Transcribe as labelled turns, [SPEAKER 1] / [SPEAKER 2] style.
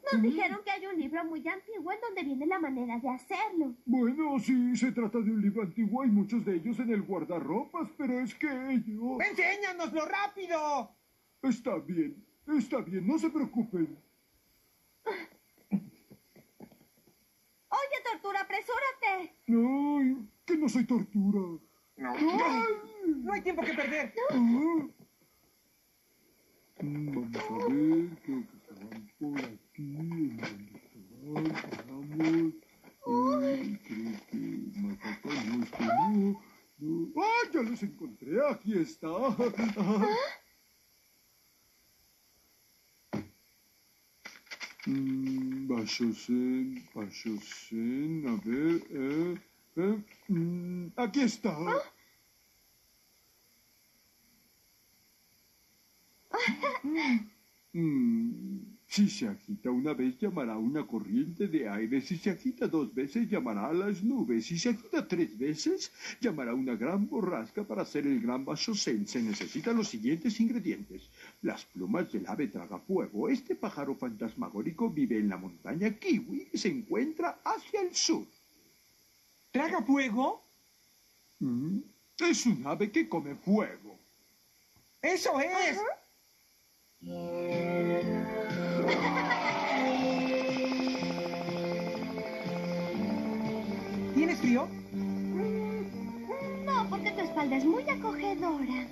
[SPEAKER 1] Nos dijeron que hay un libro muy antiguo en donde viene la manera de hacerlo.
[SPEAKER 2] Bueno, sí, se trata de un libro antiguo. Hay muchos de ellos en el guardarropas, pero es que yo...
[SPEAKER 3] ¡Enséñanoslo rápido!
[SPEAKER 2] Está bien, no se preocupen.
[SPEAKER 1] Oye, Tortura, apresúrate.
[SPEAKER 2] Ay, que no soy tortura.
[SPEAKER 3] No,
[SPEAKER 2] ¡Ay!
[SPEAKER 3] no hay tiempo que perder.
[SPEAKER 2] Ah. Vamos a ver, creo que estaban por aquí. ¿En dónde estaban? Veamos. Creo que más acá no, este no. No. ¡Ah, ya los encontré! Aquí está. Bashosen, a ver, aquí está. Si se agita una vez, llamará a una corriente de aire. Si se agita dos veces, llamará a las nubes. Si se agita tres veces, llamará a una gran borrasca para hacer el gran Bashosen. Se necesitan los siguientes ingredientes. Las plumas del ave tragafuego. Este pájaro fantasmagórico vive en la montaña Kiwi y se encuentra hacia el sur.
[SPEAKER 3] ¿Traga fuego?
[SPEAKER 2] Es un ave que come fuego.
[SPEAKER 3] ¡Eso es! ¿Tienes frío?
[SPEAKER 1] No, porque tu espalda es muy acogedora.